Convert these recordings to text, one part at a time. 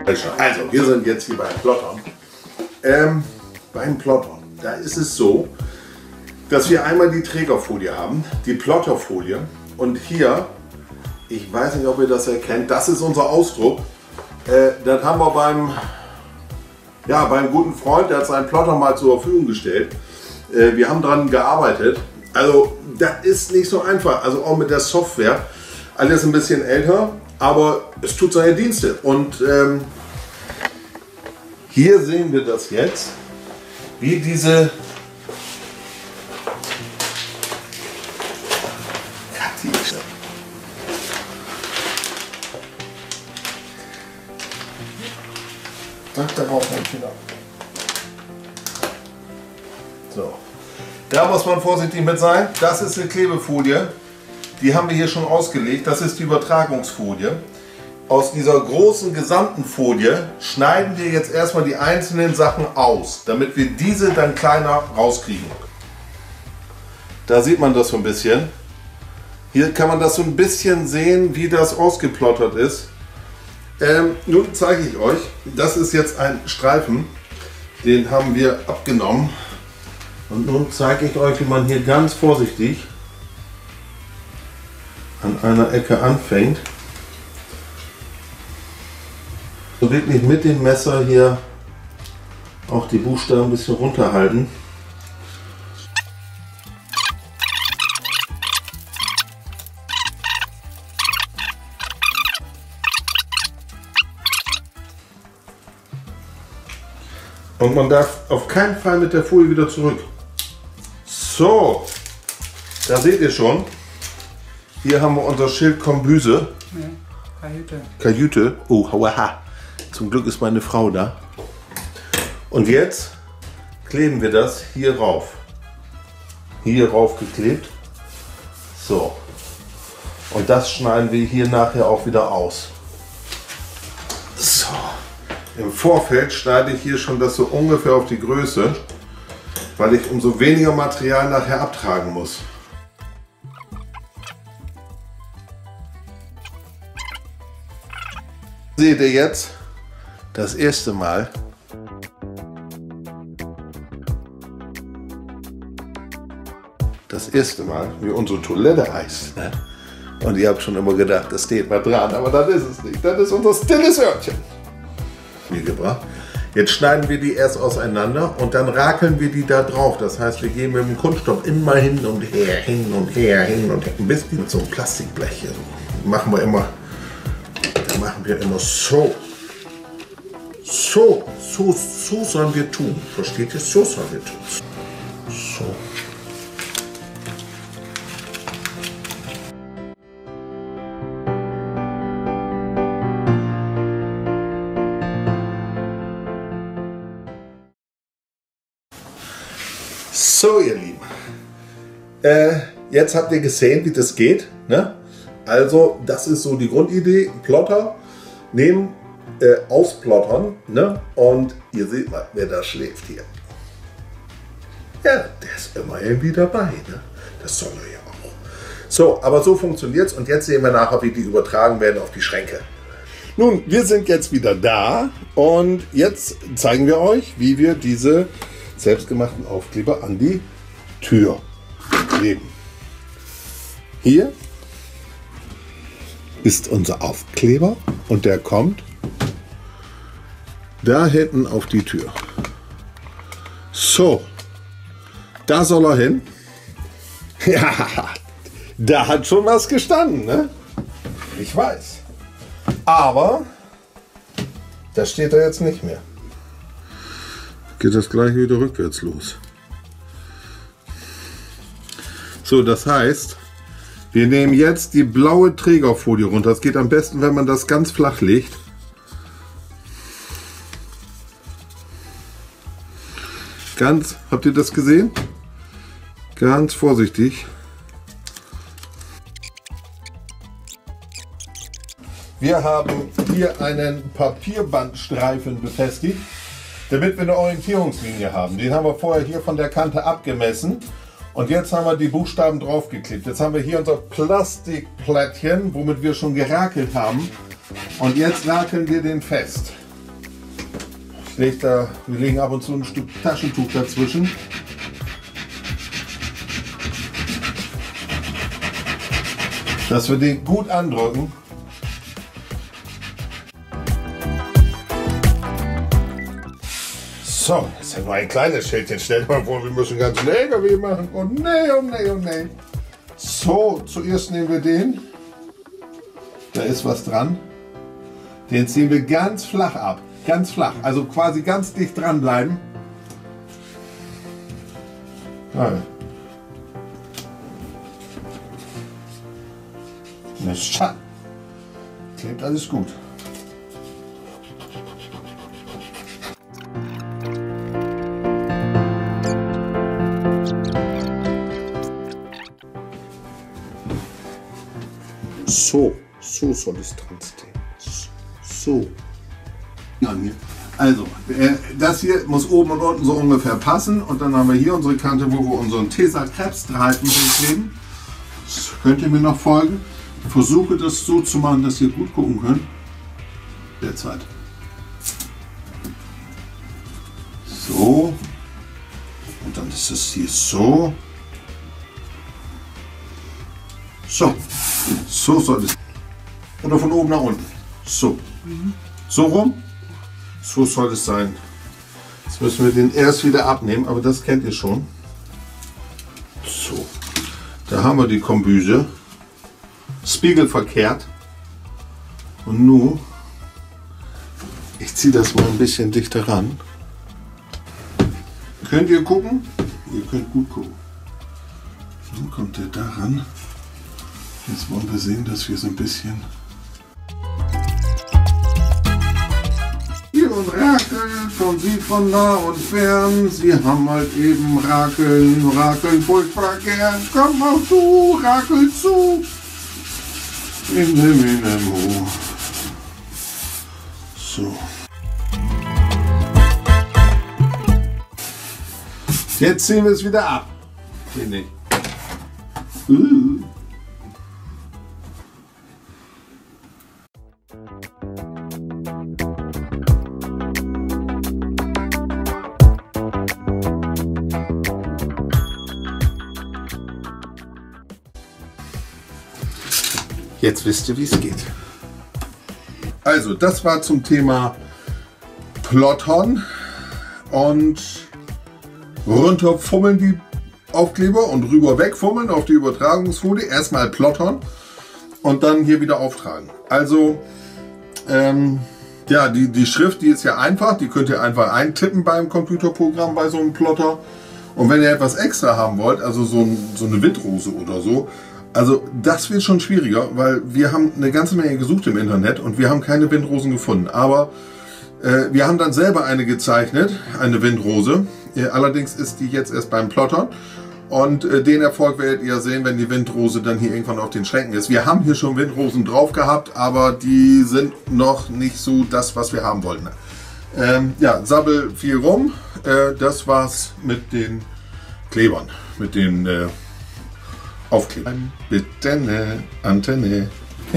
Also, wir sind jetzt hier beim Plottern. Beim Plottern, da ist es so, dass wir einmal die Trägerfolie haben, die Plotterfolie. Und hier, ich weiß nicht, ob ihr das erkennt, das ist unser Ausdruck. Das haben wir beim guten Freund, der hat seinen Plotter mal zur Verfügung gestellt. Wir haben daran gearbeitet. Also, das ist nicht so einfach. Also auch mit der Software. Alles ein bisschen älter, aber es tut seine Dienste. Und hier sehen wir das jetzt, wie diese Sag darauf mein Finger. So. Da muss man vorsichtig mit sein. Das ist eine Klebefolie. Die haben wir hier schon ausgelegt. Das ist die Übertragungsfolie. Aus dieser großen gesamten Folie schneiden wir jetzt erstmal die einzelnen Sachen aus, damit wir diese dann kleiner rauskriegen. Da sieht man das so ein bisschen. Hier kann man das so ein bisschen sehen, wie das ausgeplottert ist. Nun zeige ich euch, das ist jetzt ein Streifen, den haben wir abgenommen. Und nun zeige ich euch, wie man hier ganz vorsichtig an einer Ecke anfängt. So wirklich mit dem Messer hier auch die Buchstaben ein bisschen runterhalten. Und man darf auf keinen Fall mit der Folie wieder zurück. So, da seht ihr schon. Hier haben wir unser Schild Kombüse. Nee, Kajüte. Kajüte. Oh, hauaha. Zum Glück ist meine Frau da. Und jetzt kleben wir das hier rauf. Hier rauf geklebt. So. Und das schneiden wir hier nachher auch wieder aus. So. Im Vorfeld schneide ich hier schon das so ungefähr auf die Größe, weil ich umso weniger Material nachher abtragen muss. Seht ihr jetzt das erste Mal wie unsere Toilette heißt. Ne? Und ihr habt schon immer gedacht, das steht mal dran, aber das ist es nicht. Das ist unser stilles Hörnchen. Gebracht. Jetzt schneiden wir die erst auseinander und dann rakeln wir die da drauf. Das heißt, wir gehen mit dem Kunststoff immer hin und her, hin und her, hin und her. Ein bisschen mit so einem Plastikblech hier. Machen wir immer so. So sollen wir tun. Versteht ihr? So sollen wir tun. So. So, ihr Lieben, jetzt habt ihr gesehen, wie das geht. Ne? Also, das ist so die Grundidee. Plotter nehmen, ausplottern. Ne? Und ihr seht mal, wer da schläft hier. Ja, der ist immer irgendwie dabei. Ne? Das soll er ja auch. So, aber so funktioniert es. Und jetzt sehen wir nachher, wie die übertragen werden auf die Schränke. Nun, wir sind jetzt wieder da. Und jetzt zeigen wir euch, wie wir diese selbstgemachten Aufkleber an die Tür kleben. Hier ist unser Aufkleber und der kommt da hinten auf die Tür. So, da soll er hin. Ja, da hat schon was gestanden, ne? Ich weiß. Aber da steht er jetzt nicht mehr. Geht das gleich wieder rückwärts los. So, das heißt, wir nehmen jetzt die blaue Trägerfolie runter. Das geht am besten, wenn man das ganz flach legt. Habt ihr das gesehen? Ganz vorsichtig. Wir haben hier einen Papierbandstreifen befestigt, damit wir eine Orientierungslinie haben. Den haben wir vorher hier von der Kante abgemessen und jetzt haben wir die Buchstaben draufgeklebt. Jetzt haben wir hier unser Plastikplättchen, womit wir schon gerakelt haben, und jetzt rakeln wir den fest. Wir legen ab und zu ein Stück Taschentuch dazwischen. Dass wir den gut andrücken. So, das ist ja nur ein kleines Schälchen. Stell dir mal vor, wir müssen ganz einen LKW machen. Oh nee, oh nee, oh nee. So, zuerst nehmen wir den. Da ist was dran. Den ziehen wir ganz flach ab. Ganz flach. Also quasi ganz dicht dran bleiben. Geil. Na, schau. Klebt alles gut. So soll es dran stehen. So. Ja, also, das hier muss oben und unten so ungefähr passen. Und dann haben wir hier unsere Kante, wo wir unseren Tesa-Krebsstreifen kleben. Könnt ihr mir noch folgen? Ich versuche das so zu machen, dass ihr gut gucken könnt. Derzeit. So. Und dann ist es hier so. So. So soll es. Oder von oben nach unten. So. So rum. So soll es sein. Jetzt müssen wir den erst wieder abnehmen, aber das kennt ihr schon. So. Da haben wir die Kombüse. Spiegelverkehrt. Und nun, ich ziehe das mal ein bisschen dichter ran. Könnt ihr gucken? Ihr könnt gut gucken. Dann kommt der da ran. Jetzt wollen wir sehen, dass wir so ein bisschen hier und Rakeln, von sie von nah und fern. Sie haben halt eben Rakeln, Rakeln furchtbar gern. Komm auch du, Rakel zu. In dem Ho. So. Jetzt ziehen wir es wieder ab. Finde ich. Jetzt wisst ihr, wie es geht. Also, das war zum Thema Plottern und runterfummeln die Aufkleber und rüber wegfummeln auf die Übertragungsfolie. Erstmal plottern und dann hier wieder auftragen. Also, ja, die Schrift, die ist ja einfach. Die könnt ihr einfach eintippen beim Computerprogramm bei so einem Plotter. Und wenn ihr etwas extra haben wollt, also so eine Windrose oder so, also das wird schon schwieriger, weil wir haben eine ganze Menge gesucht im Internet und wir haben keine Windrosen gefunden. Aber wir haben dann selber eine gezeichnet, eine Windrose. Allerdings ist die jetzt erst beim Plottern. Und den Erfolg werdet ihr sehen, wenn die Windrose dann hier irgendwann auf den Schränken ist. Wir haben hier schon Windrosen drauf gehabt, aber die sind noch nicht so das, was wir haben wollten. Ja, sabbel viel rum. Das war's mit den Klebern, mit den Aufklebern. Bitte eine Antenne.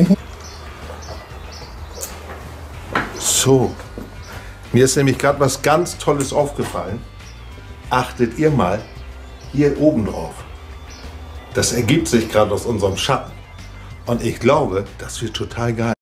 So, mir ist nämlich gerade was ganz Tolles aufgefallen. Achtet ihr mal hier oben drauf. Das ergibt sich gerade aus unserem Schatten. Und ich glaube, das wird total geil.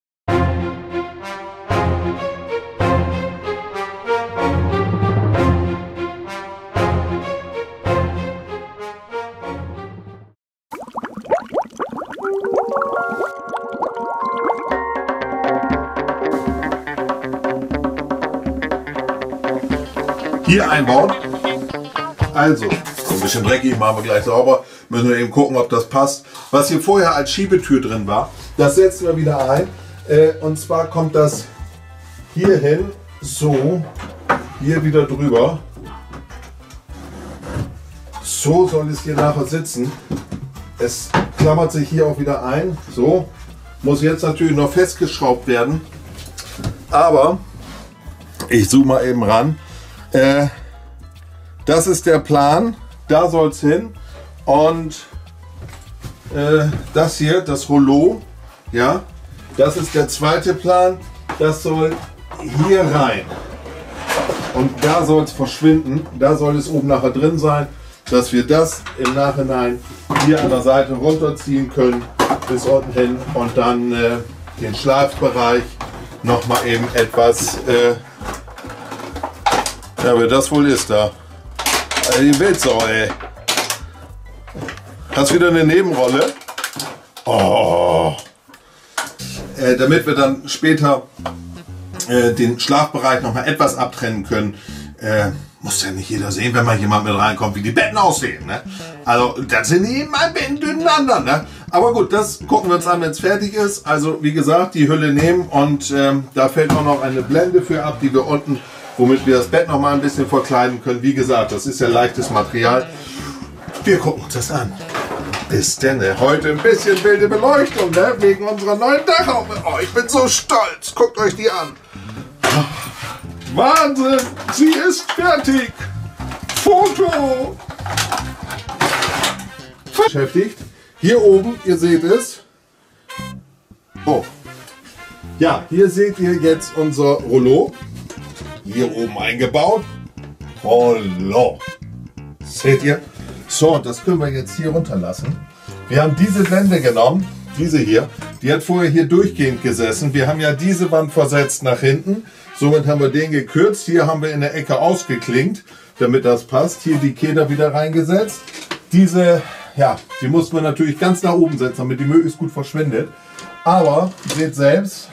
Hier einbauen. Also, ein bisschen dreckig, machen wir gleich sauber. Müssen wir eben gucken, ob das passt. Was hier vorher als Schiebetür drin war, das setzen wir wieder ein. Und zwar kommt das hier hin, so, hier wieder drüber. So soll es hier nachher sitzen. Es klammert sich hier auch wieder ein. So, muss jetzt natürlich noch festgeschraubt werden. Aber, ich zoome mal eben ran. Das ist der Plan, da soll es hin und das hier, das Rollo, ja, das ist der zweite Plan, das soll hier rein Und da soll es verschwinden, da soll es oben nachher drin sein, dass wir das im Nachhinein hier an der Seite runterziehen können bis unten hin und dann den Schlafbereich noch mal eben etwas, ja, wer das wohl ist da, die Wildsau, ey. Hast wieder eine Nebenrolle? Oh. Damit wir dann später den Schlafbereich noch mal etwas abtrennen können, muss ja nicht jeder sehen, wenn mal jemand mit reinkommt, wie die Betten aussehen. Ne? Also das sind eben ein Betten düneinander. Ne? Aber gut, das gucken wir uns an, wenn es fertig ist. Also wie gesagt, die Hülle nehmen und da fällt auch noch eine Blende für ab, die wir unten, womit wir das Bett noch mal ein bisschen verkleiden können. Wie gesagt, das ist ja leichtes Material. Wir gucken uns das an. Bis denn, heute ein bisschen wilde Beleuchtung, ne? Wegen unserer neuen Dachhaube. Oh, ich bin so stolz. Guckt euch die an. Wahnsinn, sie ist fertig. Foto. Beschäftigt. Hier oben, ihr seht es. Oh. Ja, hier seht ihr jetzt unser Rollo. Hier oben eingebaut. Rollo. Seht ihr? So, das können wir jetzt hier runterlassen. Wir haben diese Blende genommen, diese hier. Die hat vorher hier durchgehend gesessen. Wir haben ja diese Wand versetzt nach hinten. Somit haben wir den gekürzt. Hier haben wir in der Ecke ausgeklinkt, damit das passt. Hier die Keder wieder reingesetzt. Diese, ja, die mussten wir natürlich ganz nach oben setzen, damit die möglichst gut verschwindet. Aber, seht selbst,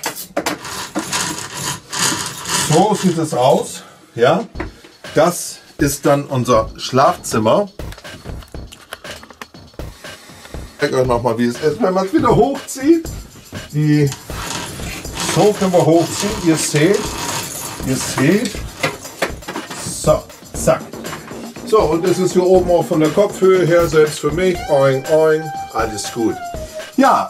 so sieht es aus. Ja, das ist dann unser Schlafzimmer. Ich zeige euch nochmal, wie es ist, wenn man es wieder hochzieht. So können wir hochziehen. Ihr seht. So, zack. So, und es ist hier oben auch von der Kopfhöhe her, selbst für mich. Oing, oing, alles gut. Ja,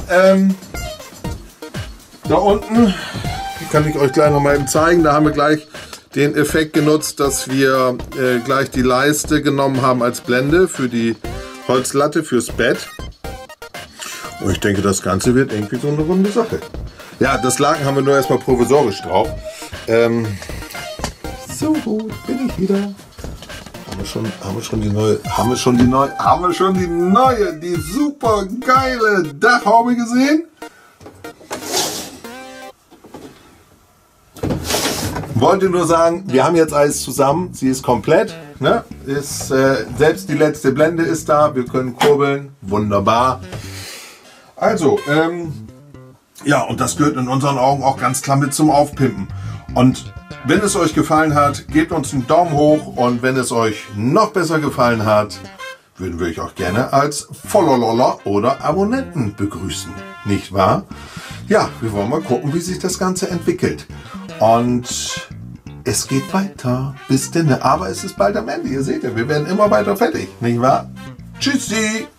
da unten, die kann ich euch gleich noch mal eben zeigen. Da haben wir gleich den Effekt genutzt, dass wir gleich die Leiste genommen haben als Blende für die Holzlatte fürs Bett. Und ich denke, das Ganze wird irgendwie so eine runde Sache. Ja, das Laken haben wir nur erstmal provisorisch drauf. So gut, bin ich wieder. Haben wir schon die neue, die super geile Dachhaube gesehen? Wollte nur sagen, wir haben jetzt alles zusammen. Sie ist komplett. Ne? Selbst die letzte Blende ist da. Wir können kurbeln. Wunderbar. Also, ja, und das gehört in unseren Augen auch ganz klar mit zum Aufpimpen. Und wenn es euch gefallen hat, gebt uns einen Daumen hoch. Und wenn es euch noch besser gefallen hat, würden wir euch auch gerne als Follower oder Abonnenten begrüßen. Nicht wahr? Ja, wir wollen mal gucken, wie sich das Ganze entwickelt. Und es geht weiter. Bis denn. Aber es ist bald am Ende. Ihr seht ja, wir werden immer weiter fertig. Nicht wahr? Tschüssi!